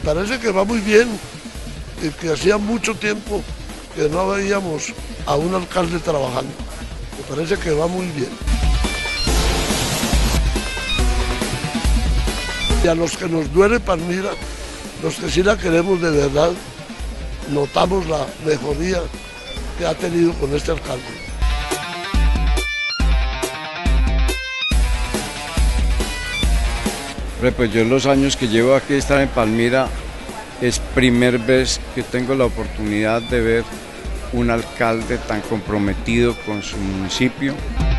parece que va muy bien y que hacía mucho tiempo que no veíamos a un alcalde trabajando. Me parece que va muy bien. Y a los que nos duele Palmira, los que sí la queremos de verdad, notamos la mejoría que ha tenido con este alcalde. Pues yo los años que llevo aquí estar en Palmira es primera vez que tengo la oportunidad de ver un alcalde tan comprometido con su municipio.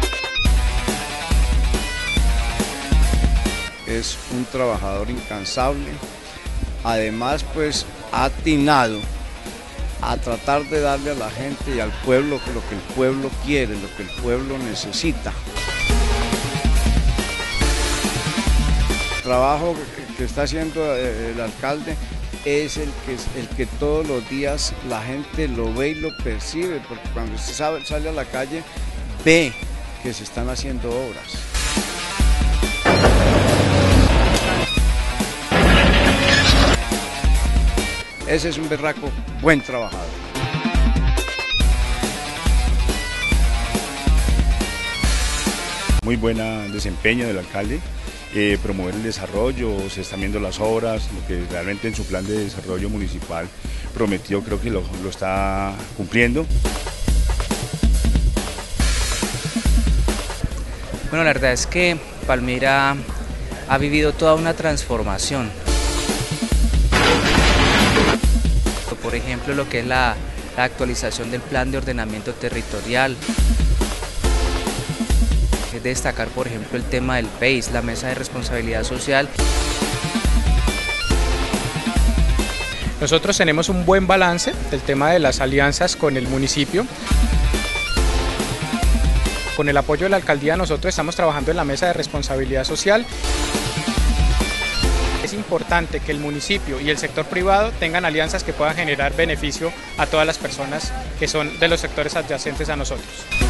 Es un trabajador incansable, además pues ha atinado a tratar de darle a la gente y al pueblo lo que el pueblo quiere, lo que el pueblo necesita. El trabajo que está haciendo el alcalde es el que todos los días la gente lo ve y lo percibe, porque cuando usted sale a la calle ve que se están haciendo obras. Ese es un berraco buen trabajador. Muy buen desempeño del alcalde, promover el desarrollo, se están viendo las obras, lo que realmente en su plan de desarrollo municipal prometió, creo que lo está cumpliendo. Bueno, la verdad es que Palmira ha vivido toda una transformación. Por ejemplo, lo que es la actualización del plan de ordenamiento territorial. Es destacar, por ejemplo, el tema del PEIS, la Mesa de Responsabilidad Social. Nosotros tenemos un buen balance del tema de las alianzas con el municipio. Con el apoyo de la alcaldía nosotros estamos trabajando en la Mesa de Responsabilidad Social. Es importante que el municipio y el sector privado tengan alianzas que puedan generar beneficio a todas las personas que son de los sectores adyacentes a nosotros.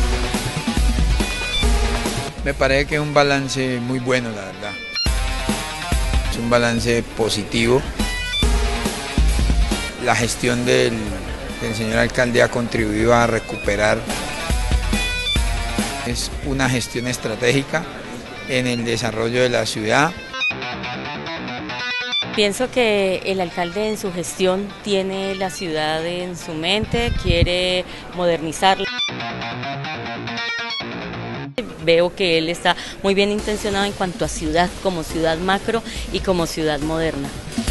Me parece que es un balance muy bueno, la verdad. Es un balance positivo. La gestión del señor alcalde ha contribuido a recuperar. Es una gestión estratégica en el desarrollo de la ciudad. Pienso que el alcalde en su gestión tiene la ciudad en su mente, quiere modernizarla. Veo que él está muy bien intencionado en cuanto a ciudad, como ciudad macro y como ciudad moderna.